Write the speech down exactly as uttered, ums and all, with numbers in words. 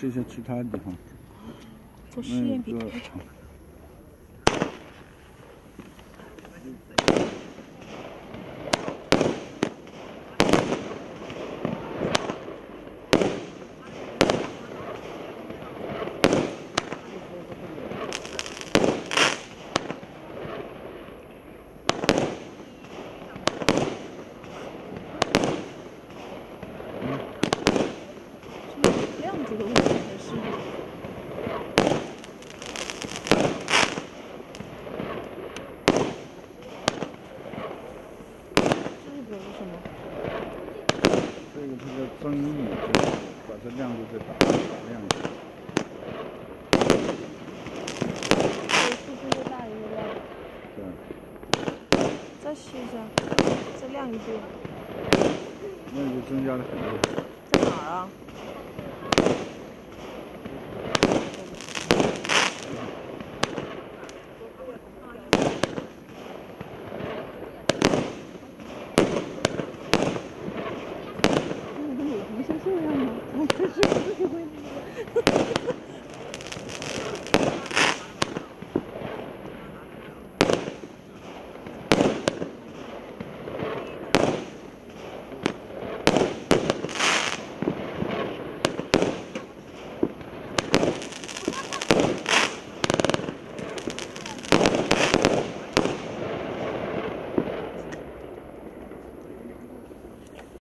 这些其他地方。 做实验比较长。 亮度的问题还是？这个是什么？ 这个它叫增益，就是把它亮度再打打亮一点。 对，数字越大越亮。 对。 再试一下，再亮一遍。 那就增加了很多。 在哪儿啊？